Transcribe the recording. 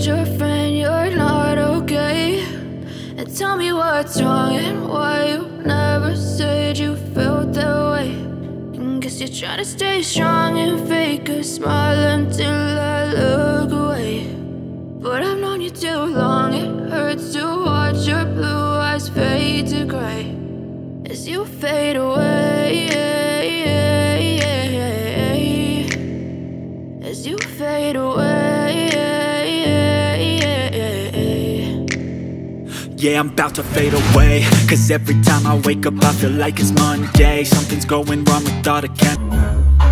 told your friend you're not okay, and tell me what's wrong and why you never said you felt that way. And guess you're trying to stay strong and fake a smile until I look away. But I've known you too long, it hurts to watch your blue eyes fade to gray as you fade away, as you fade away. Yeah, I'm about to fade away, cause every time I wake up I feel like it's Monday. Something's going wrong with all the